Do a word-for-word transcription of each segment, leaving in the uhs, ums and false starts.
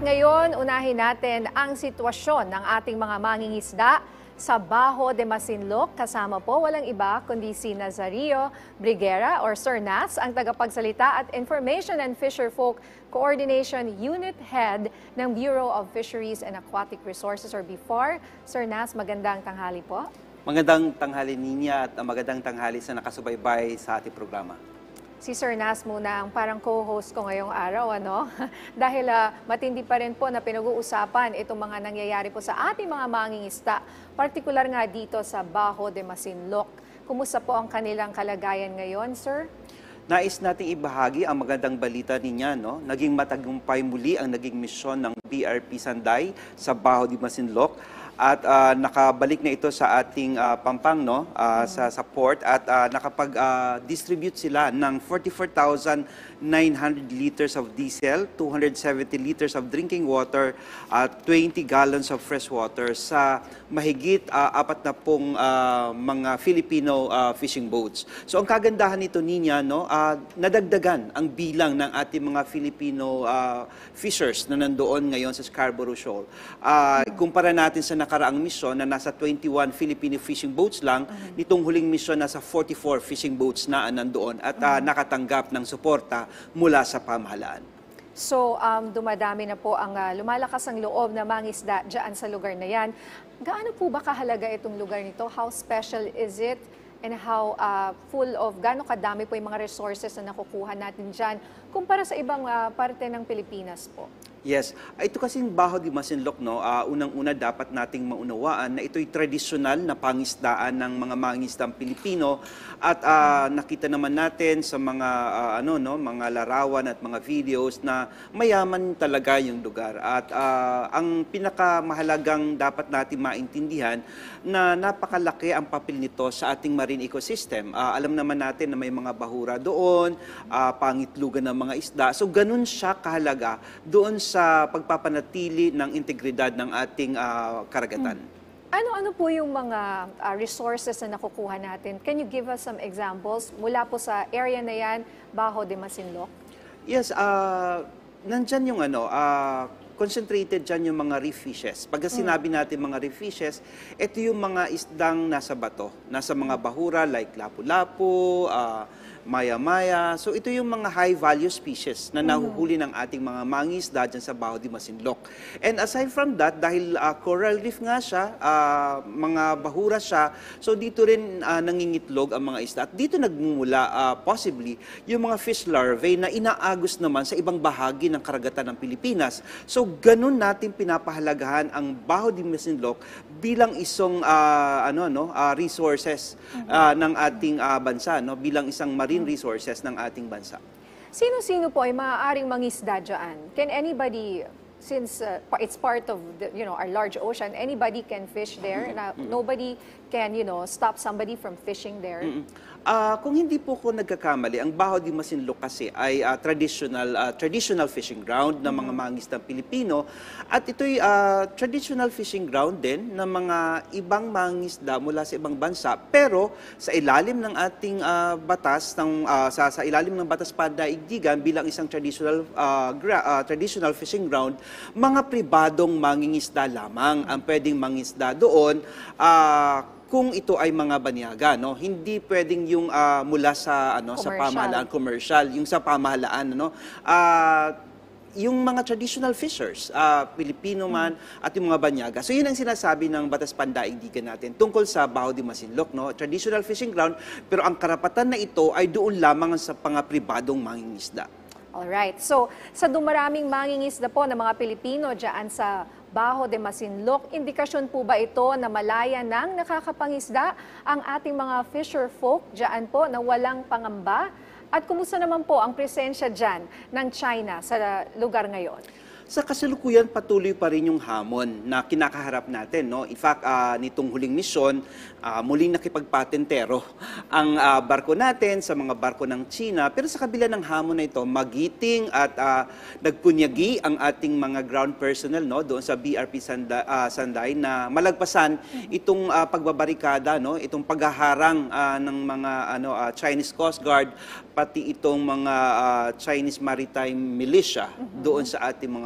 Ngayon, unahin natin ang sitwasyon ng ating mga mangingisda sa Bajo de Masinloc. Kasama po walang iba kundi si Nazario Briguera or Sir Nas, ang tagapagsalita at Information and Fisherfolk Coordination Unit Head ng Bureau of Fisheries and Aquatic Resources or B F A R. Sir Nas, magandang tanghali po. Magandang tanghali niya at magandang tanghali sa nakasubaybay sa ating programa. Si Sir Nas muna ang parang co-host ko ngayong araw, ano? Dahil uh, matindi pa rin po na pinag-uusapan itong mga nangyayari po sa ating mga mangingisda, partikular nga dito sa Bajo de Masinloc. Kumusta po ang kanilang kalagayan ngayon, sir? Nais nating ibahagi ang magandang balita niya, no? Naging matagumpay muli ang naging misyon ng B R P Sanday sa Bajo de Masinloc. At uh, nakabalik na ito sa ating uh, pampang, no? uh, mm. sa, sa port at uh, nakapag-distribute uh, sila ng forty-four thousand nine hundred liters of diesel, two hundred seventy liters of drinking water, at uh, twenty gallons of fresh water sa mahigit uh, apat na pong uh, mga Filipino uh, fishing boats. So ang kagandahan nito niya, no? uh, nadagdagan ang bilang ng ating mga Filipino uh, fishers na nandoon ngayon sa Scarborough Shoal. Uh, mm. Kumpara natin sa nakaraang misyon na nasa twenty-one Filipino fishing boats lang, uh-huh. nitong huling misyon nasa forty-four fishing boats na nandoon at uh, nakatanggap ng suporta mula sa pamahalaan. So, um, dumadami na po ang uh, lumalakas ang loob na mangisda dyan sa lugar na yan. Gaano po ba kahalaga itong lugar nito? How special is it? And how uh, full of, gaano kadami po yung mga resources na nakukuha natin dyan kumpara sa ibang uh, parte ng Pilipinas po? Yes. Ito kasing Bajo de Masinloc, no, uh, unang-una dapat nating maunawaan na ito'y tradisyonal na pangisdaan ng mga mangisdang Pilipino at uh, nakita naman natin sa mga uh, ano no, mga larawan at mga videos na mayaman talaga yung lugar. At uh, ang pinakamahalagang dapat natin maintindihan na napakalaki ang papel nito sa ating marine ecosystem. Uh, alam naman natin na may mga bahura doon, uh, pangitlugan ng mga isda. So ganun siya kahalaga doon sa pagpapanatili ng integridad ng ating uh, karagatan. Ano-ano po yung mga uh, resources na nakukuha natin? Can you give us some examples mula po sa area na yan, Bajo de Masinloc? Yes, uh, nandyan yung ano, uh, concentrated dyan yung mga reef fishes. Pagka sinabi natin mga reef fishes, ito yung mga isdang nasa bato, nasa mga bahura like lapu-lapu, uh, maya-maya. So ito yung mga high-value species na nahuhuli ng ating mga mangisda dyan sa Bajo de Masinloc. And aside from that, dahil uh, coral reef nga siya, uh, mga bahura siya, so dito rin uh, nangingitlog ang mga isda. At dito nagmumula uh, possibly yung mga fish larvae na inaagos naman sa ibang bahagi ng karagatan ng Pilipinas. So ganun natin pinapahalagahan ang Bajo de Masinloc bilang isang uh, ano no uh, resources uh, ng ating uh, bansa, no, bilang isang marine resources ng ating bansa. Sino-sino po ay maaaring mangisda dyan? Can anybody, since uh, it's part of the, you know, our large ocean, anybody can fish there? Mm-hmm. Na, nobody can, you know, stop somebody from fishing there? Mm-hmm. Uh, kung hindi po ko nagkakamali, ang Bajo de Masinloc kasi ay uh, traditional uh, traditional fishing ground ng mga mangisdang Pilipino at ito'y uh, traditional fishing ground din ng mga ibang mangisda mula sa ibang bansa, pero sa ilalim ng ating uh, batas ng uh, sa, sa ilalim ng batas pandaigdigan bilang isang traditional uh, gra, uh, traditional fishing ground, mga pribadong mangingisda lamang ang pwedeng mangisda doon. Uh, kung ito ay mga banyaga, no, hindi pwedeng yung uh, mula sa ano commercial. sa pamahalaan commercial, yung sa pamahalaan, no, uh, yung mga traditional fishers, uh, Pilipino man hmm. at yung mga banyaga. So yun ang sinasabi ng batas pandaigdigan natin tungkol sa Bajo de Masinloc, no, traditional fishing ground, pero ang karapatan na ito ay doon lamang sa mga pribadong mangingisda. Alright. So, sa dumaraming mangingisda po ng mga Pilipino dyan sa Bajo de Masinloc, indikasyon po ba ito na malaya nang nakakapangisda ang ating mga fisher folk dyan po na walang pangamba? At kumusta naman po ang presensya dyan ng China sa lugar ngayon? Sa kasalukuyan, patuloy pa rin yung hamon na kinakaharap natin, no? In fact, uh, nitong huling misyon, uh, muling nakipagpatentero ang uh, barko natin sa mga barko ng China. Pero sa kabila ng hamon na ito, magiting at uh, nagpunyagi ang ating mga ground personnel, no, doon sa B R P Sanday, uh, Sanday na malagpasan itong uh, pagbabarikada, no, itong paghaharang uh, ng mga ano uh, Chinese Coast Guard, pati itong mga uh, Chinese Maritime Militia doon sa ating mga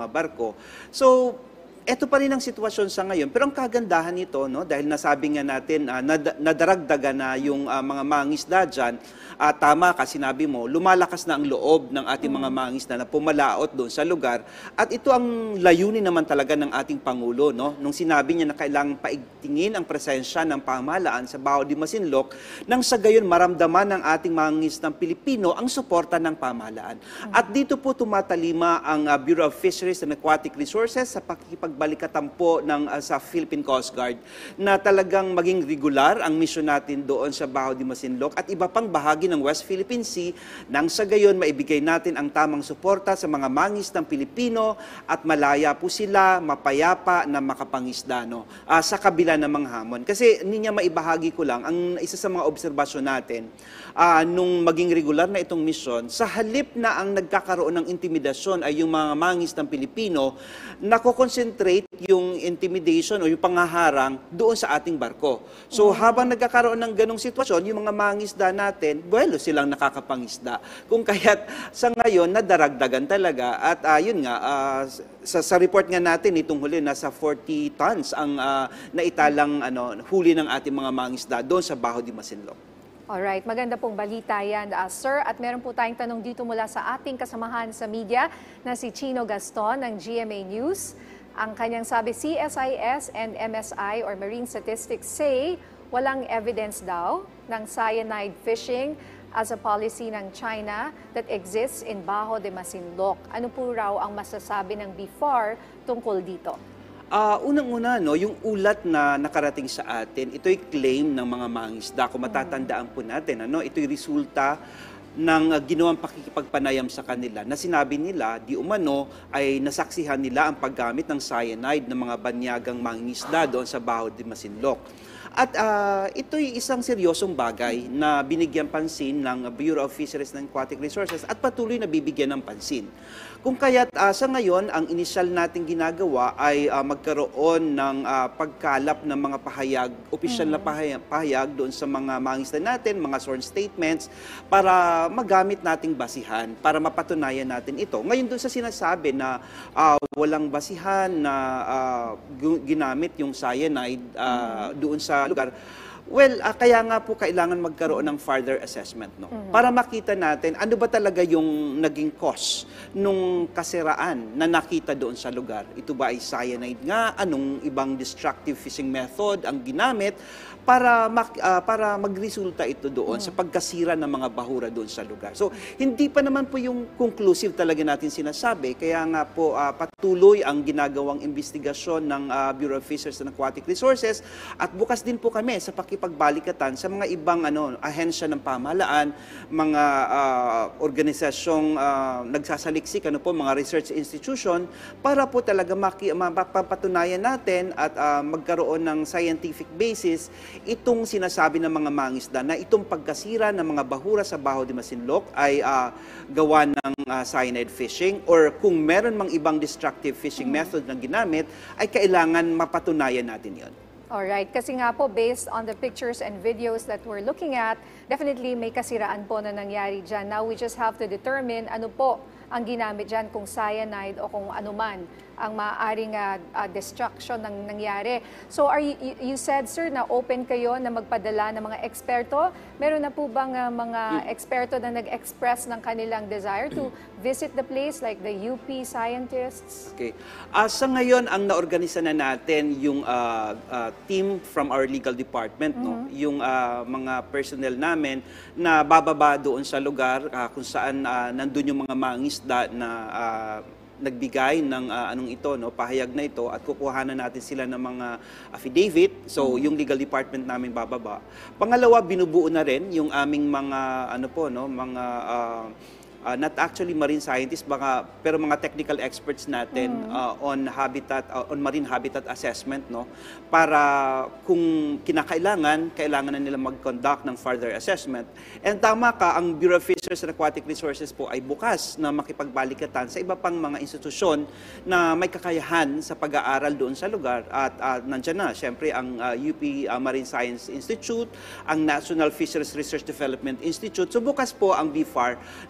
mga barko. So, eto pa rin ang sitwasyon sa ngayon. Pero ang kagandahan nito, no, dahil nasabi nga natin, uh, nad nadaragdaga na yung uh, mga mangisda dyan, uh, tama ka, sinabi mo, lumalakas na ang loob ng ating mga mangisda na pumalaot doon sa lugar. At ito ang layunin naman talaga ng ating Pangulo, no? Nung sinabi niya na kailangang paigtingin ang presensya ng pamahalaan sa Baho de Masinloc, nang sa gayon maramdaman ng ating mangisdang Pilipino ang suporta ng pamahalaan. At dito po tumatalima ang uh, Bureau of Fisheries and Aquatic Resources sa pakikipagbalikatampo ng uh, sa Philippine Coast Guard na talagang maging regular ang misyon natin doon sa Baho de Masinloc at iba pang bahagi ng West Philippine Sea nang sa gayon maibigay natin ang tamang suporta sa mga mangisdang Pilipino at malaya po sila, mapayapa na makapangisda, no? Uh, sa kabila ng mga hamon. Kasi niya maibahagi ko lang, ang isa sa mga obserbasyon natin, uh, nung maging regular na itong misyon, sa halip na ang nagkakaroon ng intimidasyon ay yung mga mangisdang Pilipino, nako-concentrate yung intimidation o yung pangaharang doon sa ating barko. So mm-hmm. habang nagkakaroon ng ganong sitwasyon, yung mga mangisda natin, bueno, silang nakakapangisda. Kung kaya't sa ngayon, nadaragdagan talaga. At uh, yun nga, uh, sa, sa report nga natin, itong huli, nasa forty tons ang uh, naitalang ano, huli ng ating mga mangisda doon sa Baho de Masinloc. Alright, maganda pong balita yan, uh, sir. At meron po tayong tanong dito mula sa ating kasamahan sa media na si Chino Gaston ng G M A News. Ang kanyang sabi, C S I S and M S I or Marine Statistics say walang evidence daw ng cyanide fishing as a policy ng China that exists in Baho de Masinloc. Ano po raw ang masasabi ng B F A R tungkol dito? Uh, Unang-una, no, yung ulat na nakarating sa atin, ito'y claim ng mga mangisda. Kung matatandaan po natin, ano, ito'y resulta ng uh, ginawang pakikipagpanayam sa kanila na sinabi nila, di umano, ay nasaksihan nila ang paggamit ng cyanide ng mga banyagang mangingisda doon sa Baho de Masinloc. At uh, ito'y isang seryosong bagay na binigyan pansin ng Bureau of Fisheries and Aquatic Resources at patuloy na bibigyan ng pansin. Kung kaya't uh, sa ngayon, ang inisyal nating ginagawa ay uh, magkaroon ng uh, pagkalap ng mga pahayag, opisyal na pahayag, pahayag doon sa mga mangisda natin, mga sworn statements, para magamit nating basihan, para mapatunayan natin ito. Ngayon doon sa sinasabi na uh, walang basihan na uh, ginamit yung cyanide uh, doon sa lugar, well, uh, kaya nga po kailangan magkaroon ng further assessment, no? Mm-hmm. Para makita natin ano ba talaga yung naging cause nung kasiraan na nakita doon sa lugar. Ito ba ay cyanide nga? Anong ibang destructive fishing method ang ginamit para mag, uh, para magresulta ito doon mm-hmm. sa pagkasira ng mga bahura doon sa lugar. So, hindi pa naman po yung conclusive talaga natin sinasabi. Kaya nga po uh, patuloy ang ginagawang investigasyon ng uh, Bureau of Fisheries and Aquatic Resources at bukas din po kami sa pakipagbalikatan sa mga ibang ano ahensya ng pamahalaan, mga uh, organisasyong uh, nagsasaliksik, ano po, mga research institution para po talaga mapapatunayan natin at uh, magkaroon ng scientific basis itong sinasabi ng mga mangisda na itong pagkasira ng mga bahura sa Baho de Masinloc ay uh, gawa ng uh, cyanide fishing or kung meron mang ibang destructive fishing method na ginamit ay kailangan mapatunayan natin yon. Alright, kasi nga po based on the pictures and videos that we're looking at, definitely may kasiraan po na nangyari dyan. Now we just have to determine ano po ang ginamit dyan, kung cyanide o kung ano man ang maaaring uh, uh, destruction ng nangyari. So are you, you said, sir, na open kayo na magpadala ng mga eksperto. Meron na po bang uh, mga eksperto na nag-express ng kanilang desire to visit the place like the U P scientists? Okay. Uh, sa ngayon, ang naorganisa na natin yung uh, uh, team from our legal department, mm-hmm. no? Yung uh, mga personnel namin na bababa doon sa lugar uh, kung saan uh, nandun yung mga mangisda na uh, nagbigay ng uh, anong ito, no, pahayag na ito at kukuhanan natin sila ng mga affidavit. So, mm-hmm. yung legal department namin bababa. Pangalawa, binubuo na rin yung aming mga ano po, no, mga uh, Uh, not actually marine scientists, baka, pero mga technical experts natin mm. uh, on habitat, uh, on marine habitat assessment, no, para kung kinakailangan, kailangan na nila mag-conduct ng further assessment. And tama ka, ang Bureau of Fisheries and Aquatic Resources po ay bukas na makipagbalikatan sa iba pang mga institusyon na may kakayahan sa pag-aaral doon sa lugar. At uh, nandiyan na, syempre, ang uh, U P uh, Marine Science Institute, ang National Fisheries Research Development Institute. So bukas po ang B F A R na makipag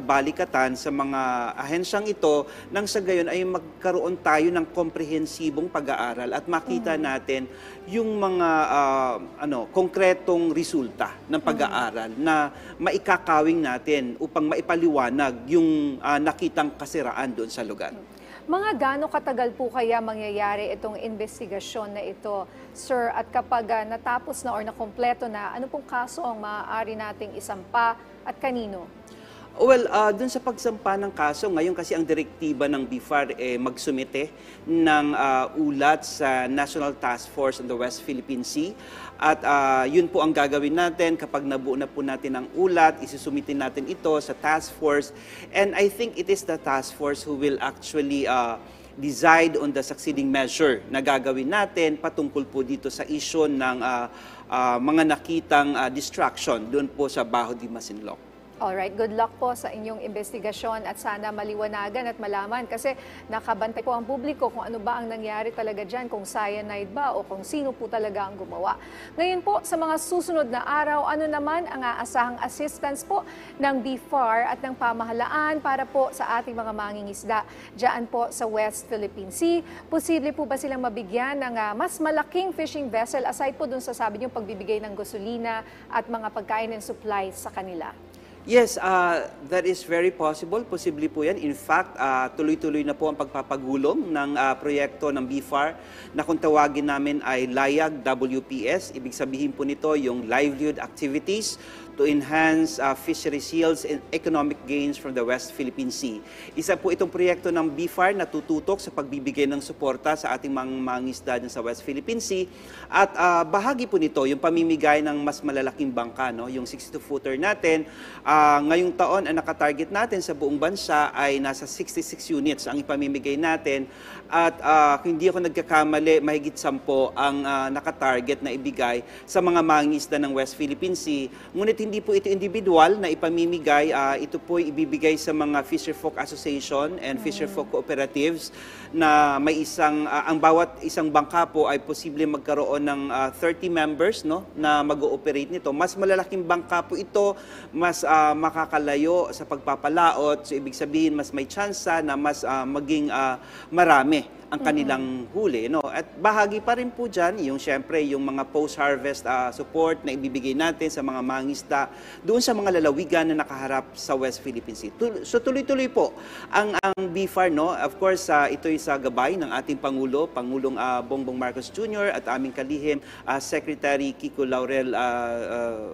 makipagbalikatan sa mga ahensyang ito nang sa gayon ay magkaroon tayo ng komprehensibong pag-aaral at makita mm. natin yung mga uh, ano konkretong resulta ng pag-aaral mm. na maikakawing natin upang maipaliwanag yung uh, nakitang kasiraan doon sa lugar. Mga gaano katagal po kaya mangyayari itong investigasyon na ito, sir? At kapag uh, natapos na or nakompleto na, ano pong kaso ang maaari nating isampa at kanino? Well, uh, dun sa pagsampa ng kaso, ngayon kasi ang direktiba ng B F A R eh, magsumite ng uh, ulat sa National Task Force on the West Philippine Sea. At uh, yun po ang gagawin natin kapag nabuo na po natin ang ulat, isusumitin natin ito sa task force. And I think it is the task force who will actually uh, decide on the succeeding measure na gagawin natin patungkol po dito sa issue ng uh, uh, mga nakitang uh, distraction doon po sa Baho de Masinloc. Alright, good luck po sa inyong investigasyon at sana maliwanagan at malaman kasi nakabantay po ang publiko kung ano ba ang nangyari talaga dyan, kung cyanide ba o kung sino po talaga ang gumawa. Ngayon po, sa mga susunod na araw, ano naman ang aasahang assistance po ng B F A R at ng pamahalaan para po sa ating mga mangingisda dyan po sa West Philippine Sea? Posible po ba silang mabigyan ng uh, mas malaking fishing vessel aside po dun sa sabi niyo pagbibigay ng gasolina at mga pagkain and supplies sa kanila? Yes, uh, that is very possible. Posible po yan. In fact, uh, tuloy-tuloy na po ang pagpapagulong ng uh, proyekto ng B F A R na kung tawagin namin ay LAYAG W P S. Ibig sabihin po nito yung livelihood activities to enhance uh, fisheries yields and economic gains from the West Philippine Sea. Isa po itong proyekto ng B F A R na tututok sa pagbibigay ng suporta sa ating mga mangingisda sa West Philippine Sea. At uh, bahagi po nito yung pamimigay ng mas malalaking bangka, no? Yung sixty-two footer natin. Uh, ngayong taon, ang nakatarget natin sa buong bansa ay nasa sixty-six units ang ipamimigay natin. At uh, kung hindi ako nagkakamali, mahigit sampo ang uh, nakatarget na ibigay sa mga mangingisda ng West Philippine Sea. Ngunit hindi po ito individual na ipamimigay. Uh, ito po ibibigay sa mga Fisherfolk Association and mm. Fisherfolk Cooperatives na may isang, uh, ang bawat isang bangka po ay posible magkaroon ng uh, thirty members, no, na mag-ooperate nito. Mas malalaking bangka po ito, mas uh, makakalayo sa pagpapalaot. So ibig sabihin, mas may tsansa na mas uh, maging uh, marami ang kanilang huli, no? At bahagi pa rin po dyan, yung syempre, yung mga post-harvest uh, support na ibibigay natin sa mga mangingisda doon sa mga lalawigan na nakaharap sa West Philippine Sea. So tuloy-tuloy po ang, ang B F A R, no? Of course, uh, ito ay sa gabay ng ating Pangulo, Pangulong uh, Bongbong Marcos Junior at aming kalihim, uh, Secretary Kiko Laurel uh, uh,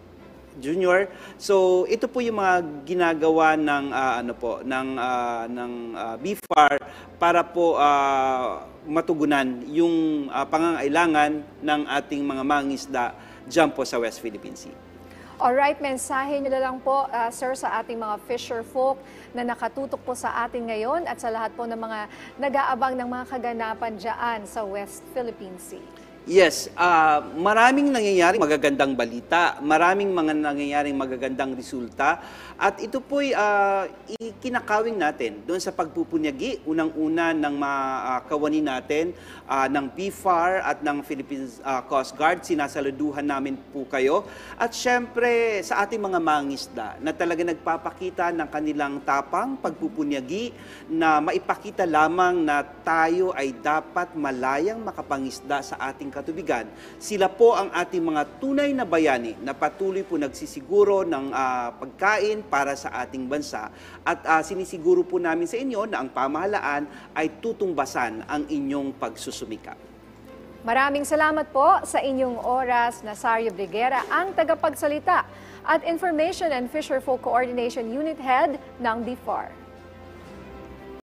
Junior. So ito po yung mga ginagawa ng uh, ano po ng uh, ng uh, B F A R para po uh, matugunan yung uh, pangangailangan ng ating mga mangingisda diyan po sa West Philippine Sea. Alright, mensahe nyo na lang po, uh, sir, sa ating mga fisher folk na nakatutok po sa atin ngayon at sa lahat po ng mga nag-aabang ng mga kaganapan dyan sa West Philippine Sea. Yes, uh, maraming nangyayaring magagandang balita, maraming mga nangyayaring magagandang resulta at ito po'y uh, ikinakawing natin doon sa pagpupunyagi, unang-una ng mga uh, kawani natin uh, ng B F A R at ng Philippine uh, Coast Guard. Sinasaluduhan namin po kayo at syempre sa ating mga mangingisda na talaga nagpapakita ng kanilang tapang pagpupunyagi na maipakita lamang na tayo ay dapat malayang makapangisda sa ating katubigan. Sila po ang ating mga tunay na bayani na patuloy po nagsisiguro ng uh, pagkain para sa ating bansa at uh, sinisiguro po namin sa inyo na ang pamahalaan ay tutumbasan ang inyong pagsusumikap. Maraming salamat po sa inyong oras, Nazario Briguera, ang tagapagsalita at Information and Fisherfolk Coordination Unit Head ng B F A R.